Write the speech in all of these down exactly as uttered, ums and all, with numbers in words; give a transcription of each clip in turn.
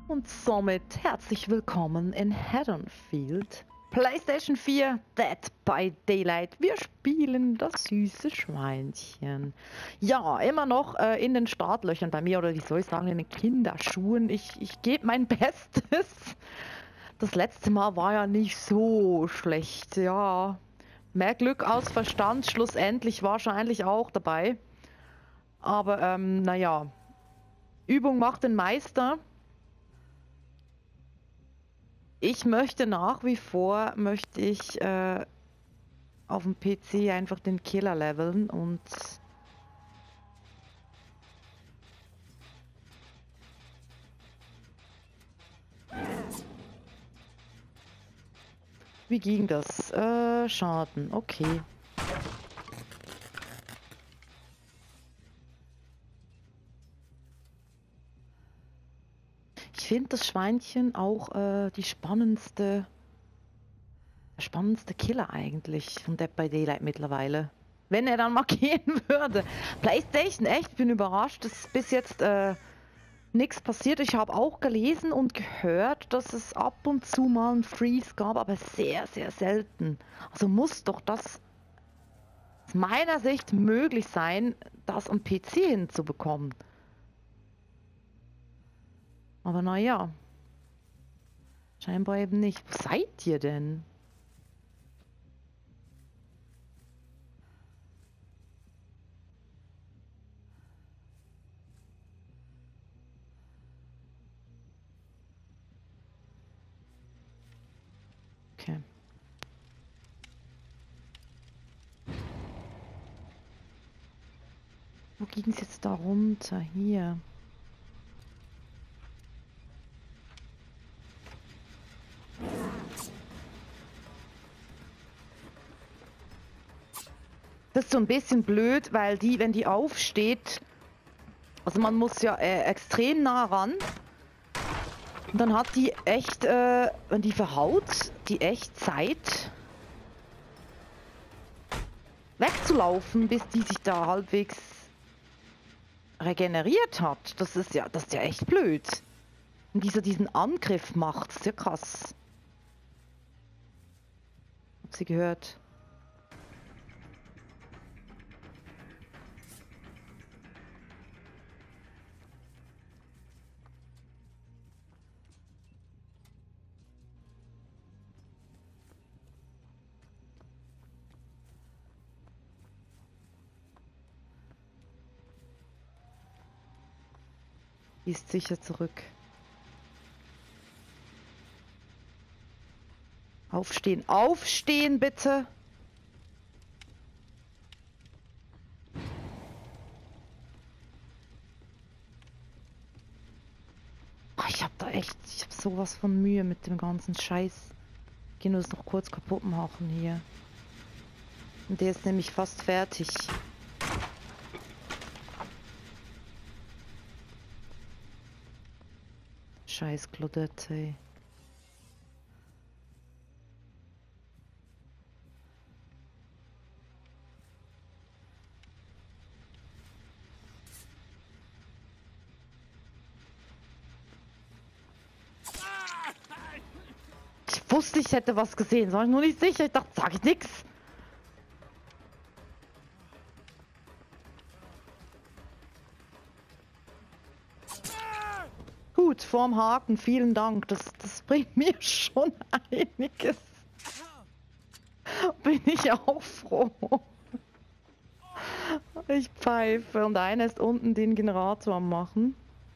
Und somit herzlich willkommen in Haddonfield. PlayStation vier, Dead by Daylight. Wir spielen das süße Schweinchen. Ja, immer noch äh, in den Startlöchern bei mir, oder wie soll ich sagen, in den Kinderschuhen. Ich, ich gebe mein Bestes. Das letzte Mal war ja nicht so schlecht, ja. Mehr Glück als Verstand, schlussendlich wahrscheinlich auch dabei. Aber, ähm, naja. Übung macht den Meister. Ich möchte nach wie vor, möchte ich äh, auf dem P C einfach den Killer leveln und wie ging das? Äh, Schaden, okay. Ich finde das Schweinchen auch äh, die spannendste, der spannendste Killer eigentlich von Dead by Daylight mittlerweile. Wenn er dann mal gehen würde. PlayStation, echt, bin überrascht, dass bis jetzt äh, nichts passiert. Ich habe auch gelesen und gehört, dass es ab und zu mal einen Freeze gab, aber sehr, sehr selten. Also muss doch das aus meiner Sicht möglich sein, das am P C hinzubekommen. Aber naja, scheinbar eben nicht. Wo seid ihr denn? Okay. Wo ging es jetzt da runter? Hier. Das ist so ein bisschen blöd, weil die, wenn die aufsteht, also man muss ja äh, extrem nah ran. Und dann hat die echt, äh, wenn die verhaut, die echt Zeit wegzulaufen, bis die sich da halbwegs regeneriert hat. Das ist ja, das ist ja echt blöd. Und dieser diesen Angriff macht, das ist ja krass. Hab sie gehört. Die ist sicher zurück. Aufstehen, aufstehen bitte! Oh, ich hab da echt, ich hab sowas von Mühe mit dem ganzen Scheiß. Ich geh nur das noch kurz kaputt machen hier. Und der ist nämlich fast fertig. Scheiß Claudette, ey. Ich wusste, ich hätte was gesehen, war ich nur nicht sicher. Ich dachte, sag ich nix. Gut, vorm Haken, vielen Dank. Das, das bringt mir schon einiges. Bin ich auch froh. Ich pfeife und einer ist unten den Generator am machen.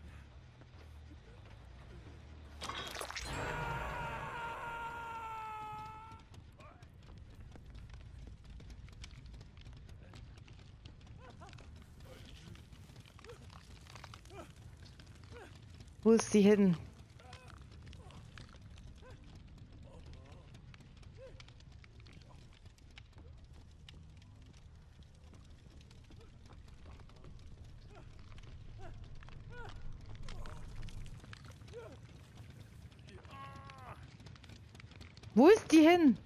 Wo ist sie hin? Wo ist die hin?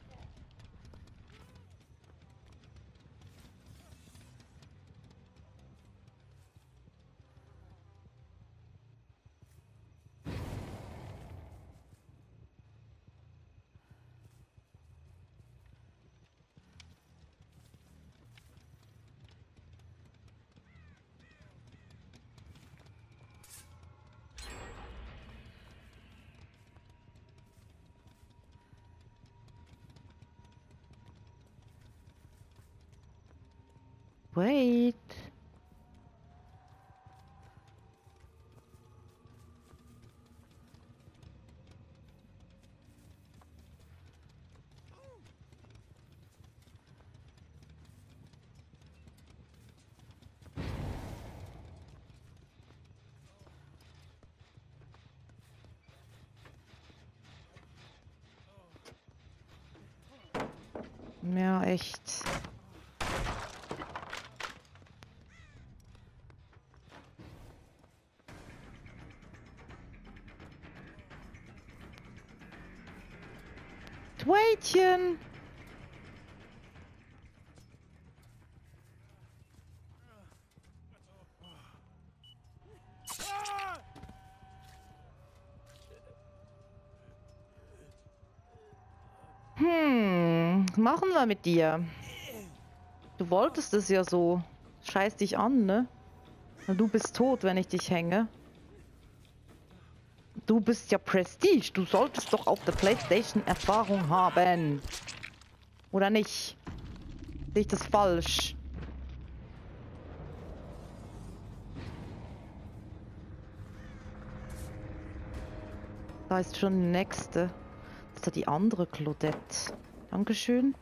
Wait. Ja, echt. Mädchen. Hm, machen wir mit dir. Du wolltest es ja so. Scheiß dich an, ne? Du bist tot, wenn ich dich hänge. Du bist ja Prestige. Du solltest doch auf der PlayStation Erfahrung haben. Oder nicht? Sehe ich das falsch? Da ist schon die nächste. Das ist da die andere Claudette. Dankeschön.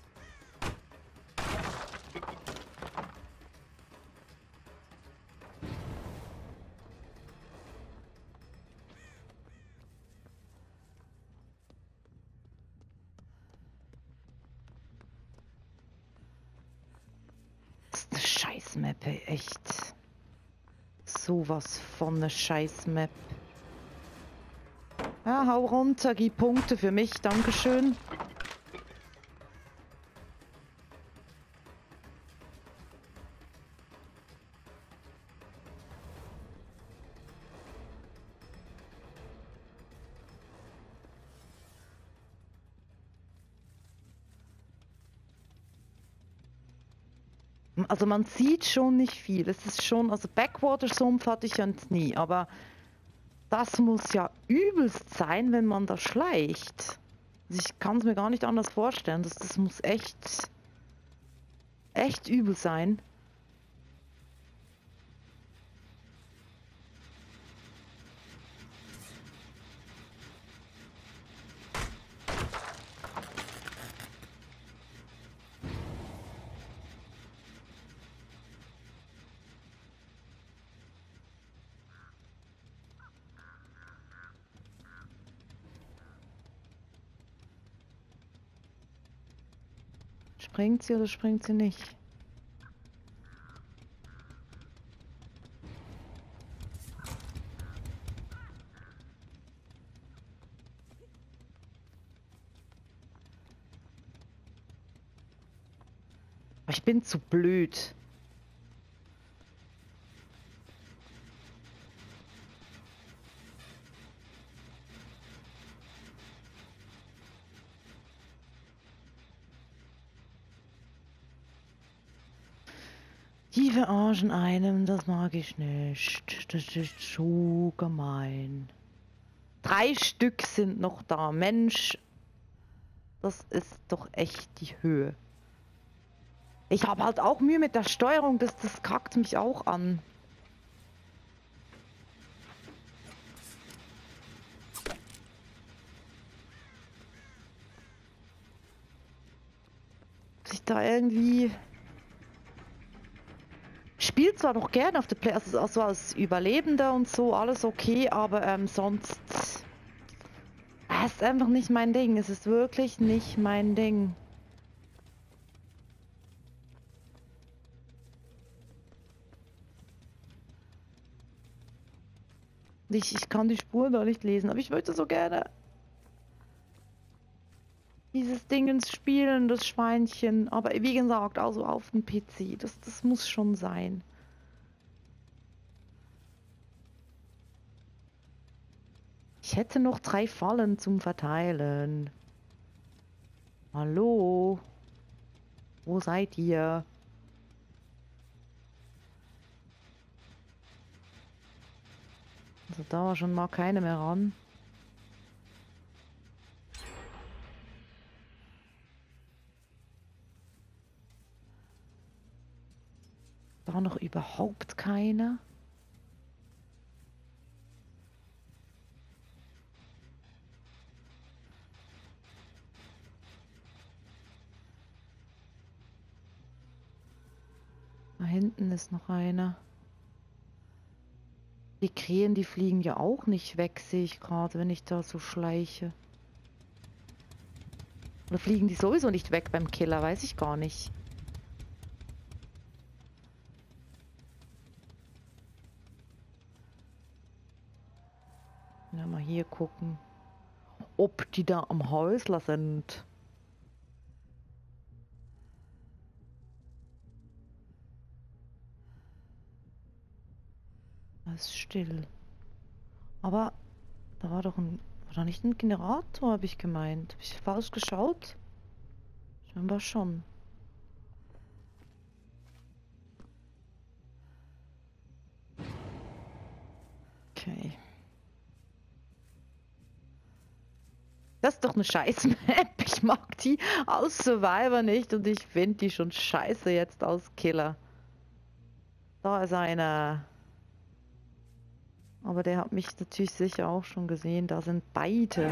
Das ist eine Scheiß-Map, ey, echt. Sowas von eine Scheiß-Map. Ja, hau runter, gib Punkte für mich, dankeschön. Also man sieht schon nicht viel. Es ist schon, also Backwater-Sumpf hatte ich ja nie, aber das muss ja übelst sein, wenn man da schleicht. Also ich kann es mir gar nicht anders vorstellen. Das, das muss echt, echt übel sein. Springt sie oder springt sie nicht? Ich bin zu blöd. Die verarschen einem, das mag ich nicht. Das ist so gemein. Drei Stück sind noch da. Mensch, das ist doch echt die Höhe. Ich habe halt auch Mühe mit der Steuerung, das, das kackt mich auch an. Dass ich da irgendwie... Spielt zwar noch gerne auf der Play, also, also als Überlebender und so, alles okay, aber ähm, sonst... Es ist einfach nicht mein Ding. Es ist wirklich nicht mein Ding. Ich, ich kann die Spuren da nicht lesen, aber ich möchte so gerne dieses Dingens spielen, das Schweinchen. Aber wie gesagt, also auf dem P C. Das, das muss schon sein. Ich hätte noch drei Fallen zum Verteilen. Hallo? Wo seid ihr? Also da war schon mal keine mehr ran. überhaupt keine. Da hinten ist noch einer. Die Krähen, die fliegen ja auch nicht weg, sehe ich gerade, wenn ich da so schleiche. Oder fliegen die sowieso nicht weg beim Killer, weiß ich gar nicht. Ja, mal hier gucken, ob die da am Häusler sind. Das ist still. Aber da war doch ein... War da nicht ein Generator, habe ich gemeint. Habe ich falsch geschaut? Scheinbar schon. Okay. Das ist doch eine scheiß Map. Ich mag die aus Survivor nicht und ich finde die schon scheiße jetzt aus Killer. Da ist einer. Aber der hat mich natürlich sicher auch schon gesehen. Da sind beide.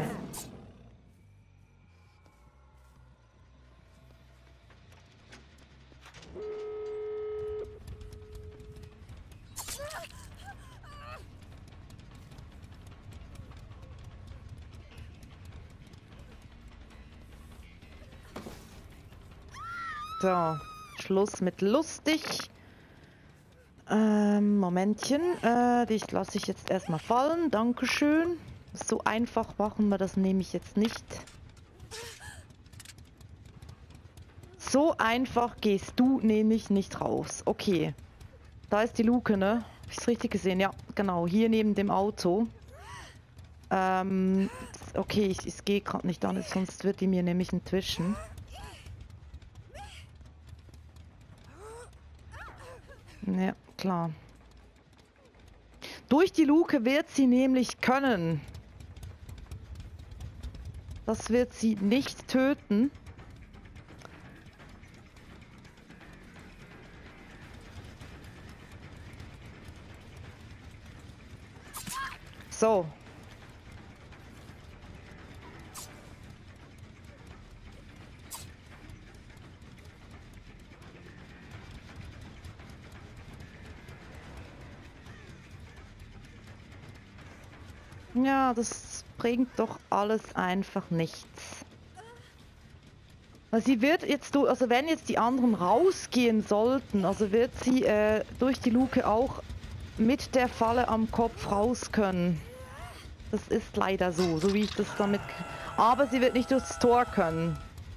So, Schluss mit lustig. Ähm, Momentchen. Äh, dich lasse ich jetzt erstmal fallen. Dankeschön. So einfach machen wir das nämlich jetzt nicht. So einfach gehst du nämlich nicht raus. Okay. Da ist die Luke, ne? Hab ich's richtig gesehen? Ja, genau. Hier neben dem Auto. Ähm, okay, ich, ich gehe gerade nicht an, sonst wird die mir nämlich entwischen. Ja, klar. Durch die Luke wird sie nämlich können. Das wird sie nicht töten. So. Ja, das bringt doch alles einfach nichts. Weil sie wird jetzt, also wenn jetzt die anderen rausgehen sollten, also wird sie äh, durch die Luke auch mit der Falle am Kopf raus können. Das ist leider so, so wie ich das damit... Aber sie wird nicht durchs Tor können.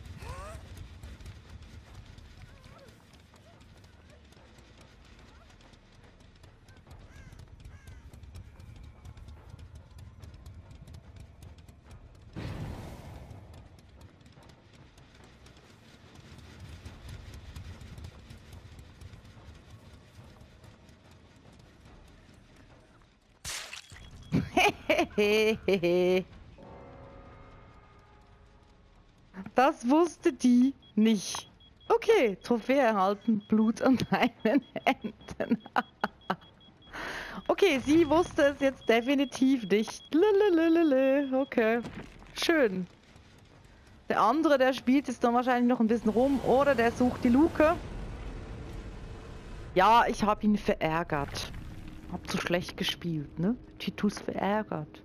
Das wusste die nicht. Okay, Trophäe erhalten, Blut an deinen Händen. Okay, sie wusste es jetzt definitiv nicht. Lalalala. Okay, schön. Der andere, der spielt jetzt dann wahrscheinlich noch ein bisschen rum oder der sucht die Luke. Ja, ich habe ihn verärgert. Hab zu schlecht gespielt, ne? Titus verärgert.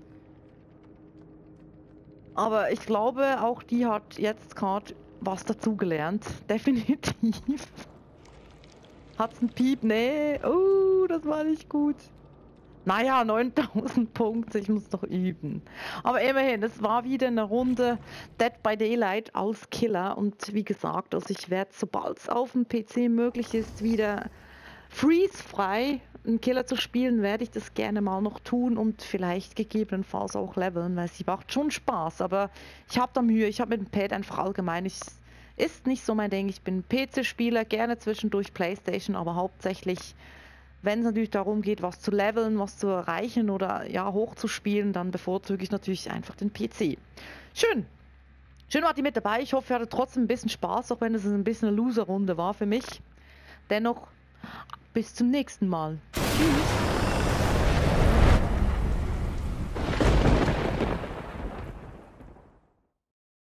Aber ich glaube, auch die hat jetzt gerade was dazugelernt. Definitiv. Hat's einen Piep? Nee. Oh, das war nicht gut. Naja, neuntausend Punkte. Ich muss doch üben. Aber immerhin, es war wieder eine Runde Dead by Daylight als Killer. Und wie gesagt, also ich werde, sobald es auf dem P C möglich ist, wieder freeze-frei einen Killer zu spielen, werde ich das gerne mal noch tun und vielleicht gegebenenfalls auch leveln, weil sie macht schon Spaß, aber ich habe da Mühe, ich habe mit dem Pad einfach allgemein, ich, ist nicht so mein Ding, ich bin P C-Spieler, gerne zwischendurch Playstation, aber hauptsächlich, wenn es natürlich darum geht, was zu leveln, was zu erreichen oder ja, hochzuspielen, dann bevorzuge ich natürlich einfach den P C. Schön! Schön wart ihr mit dabei, ich hoffe, ihr hattet trotzdem ein bisschen Spaß, auch wenn es ein bisschen eine Loser-Runde war für mich. Dennoch Bis zum nächsten Mal. Tschüss.